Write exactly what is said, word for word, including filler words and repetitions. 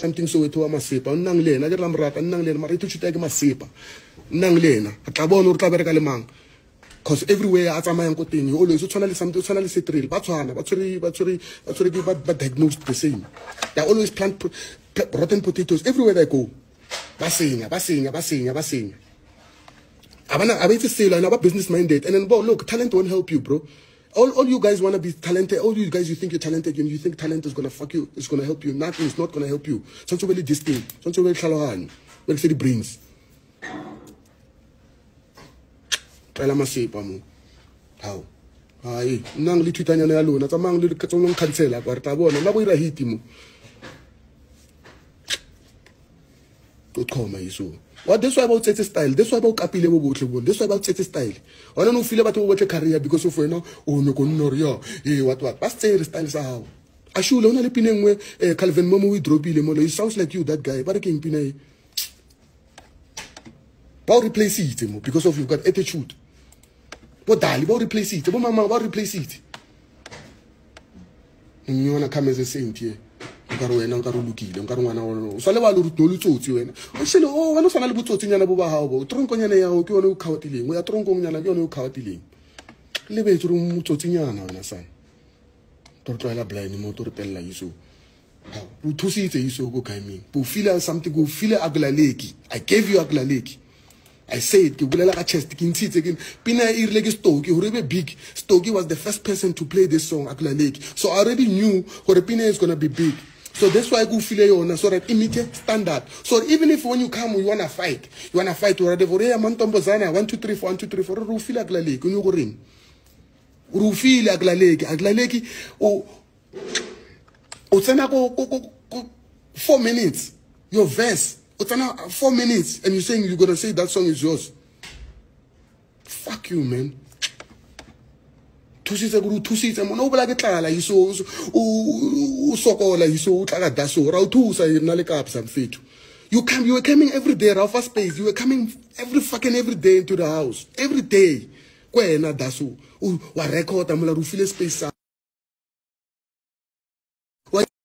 Samthing Soweto Amasepa nnang lena ke ramrata nnang lena mara ithuta ke masepa nnang lena tla bona o tla bereka le mang because everywhere a tsamayang ko teng you always o tshwana le something o tshwana le setril ba tshwana ba tshwere ba tshwere ba tshwere ke ba diagnosed the same. They always plant rotten potatoes everywhere they go. Ba senya ba senya ba senya ba senya abana abetse selo and about business minded and then bo look, talent won't help you, bro. All, all you guys want to be talented. All you guys, you think you're talented and you think talent is going to fuck you. It's going to help you. Nothing is not going to help you. Something really distinct. Something really shalohan. Well, say the brains. Tell me, say, Pamu. How? Ay, nang li twitanya na alone. At amang li katong cancel. Kwarta bo na naboy rahiti mo. Don't call my issue. What this why about set style? This why about kapile bo botle bo. This why about set style. I don't know feel about what career because of now. Oh no no yo. Eh what what? What's the style sa how? Ashule ona le pineng we Calvin Momo we drop ile mo. It sounds like you that guy. But king pinay. About replace it mo because of you got attitude. But dali about replace it. But mama about replace it. You wanna come as a saint here. Nkaro wena nkaro lukile nkaro ngwana wona so le ba lo rutolo tsotsi wena o shele o wena sana le botsotsi nyana bo ba hao bo tronko nyana ya o ke wona o khaotileng o ya tronko nyana ke wona o khaotileng le be tsuru motsotsi nyana wena sana to tloela blind mo to repella iso ha o thusitse iso go kaimeng bo feel something go feel aglaleki. I gave you aglaleki. I said ke bulela ka chest ke ntshitse ke pina e rile ke Stoke hore be big. Stoke was the first person to play this song aglaleki, so I already knew hore pina is going to be big. So that's why I go feel you so that immediate standard. So even if when you come you wanna fight, you wanna fight already for a mantombozana one two three four one two three four ru feel aglaleki you go ring. Ru feel aglaleki aglaleki o o tsena go four minutes your verse. Four minutes and you're saying you're gonna say that song is yours. Fuck you, man. Tusitse guru tusitse mo no bla ke tlala iso o sokola iso o tlala daso ra o thusa na le kapsa mfethu. You come you were coming every day ra for space. You were coming every fucking every day into the house. Every day. Kwena daso wa record amula ru feel space.